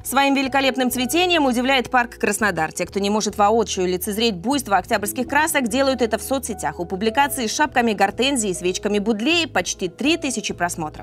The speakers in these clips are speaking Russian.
Своим великолепным цветением удивляет парк Краснодар. Те, кто не может воочию лицезреть буйство октябрьских красок, делают это в соцсетях. У публикации с шапками гортензии и свечками будлеи почти 3000 просмотров.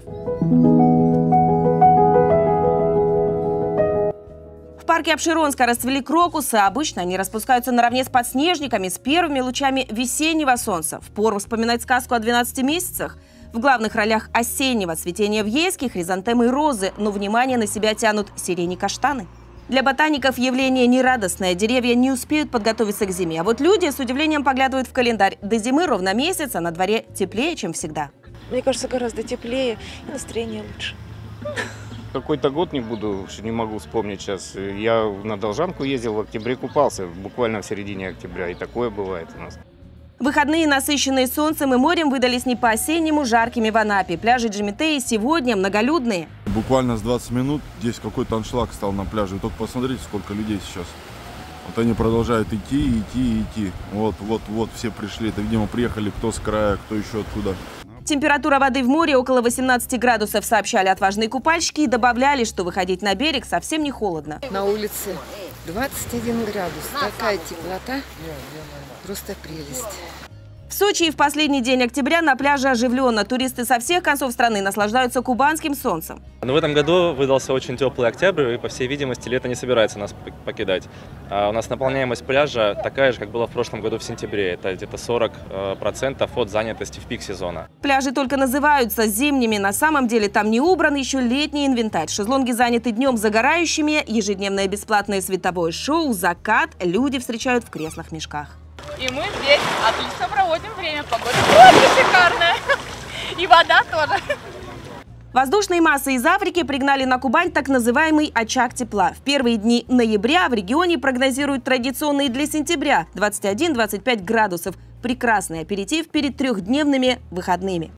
В парке Апшеронска расцвели крокусы. Обычно они распускаются наравне с подснежниками с первыми лучами весеннего солнца. Впору вспоминать сказку о 12 месяцах. В главных ролях осеннего цветения в Ейске хризантемы и розы, но внимание на себя тянут сирени и каштаны. Для ботаников явление нерадостное. Деревья не успеют подготовиться к зиме. А вот люди с удивлением поглядывают в календарь. До зимы ровно месяц, а на дворе теплее, чем всегда. Мне кажется, гораздо теплее и настроение лучше. Какой-то год не могу вспомнить сейчас. Я на Должанку ездил, в октябре купался, буквально в середине октября. И такое бывает у нас. Выходные, насыщенные солнцем и морем, выдались не по-осеннему жаркими в Анапе. Пляжи Джимитеи сегодня многолюдные. Буквально с 20 минут здесь какой-то аншлаг стал на пляже. Вы только посмотрите, сколько людей сейчас. Вот они продолжают идти. Вот, все пришли. Это, видимо, приехали кто с края, кто еще откуда. Температура воды в море около 18 градусов, сообщали отважные купальщики и добавляли, что выходить на берег совсем не холодно. На улице 21 градус. Такая теплота. Просто прелесть. В Сочи и в последний день октября на пляже оживленно. Туристы со всех концов страны наслаждаются кубанским солнцем. Но в этом году выдался очень теплый октябрь, и, по всей видимости, лето не собирается нас покидать. У нас наполняемость пляжа такая же, как было в прошлом году в сентябре. Это где-то 40% от занятости в пик сезона. Пляжи только называются зимними. На самом деле там не убран еще летний инвентарь. Шезлонги заняты днем загорающими, ежедневное бесплатное световое шоу, закат. Люди встречают в креслах-мешках. И мы здесь отлично проводим время. Погода очень шикарная. И вода тоже. Воздушные массы из Африки пригнали на Кубань так называемый очаг тепла. В первые дни ноября в регионе прогнозируют традиционные для сентября 21-25 градусов. Прекрасный аперитив перед трехдневными выходными.